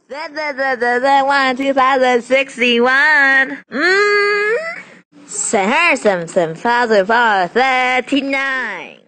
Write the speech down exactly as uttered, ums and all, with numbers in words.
The, the, the, the, the one, two thousand sixty-one. Mmm. Send her some, some father for thirty-nine.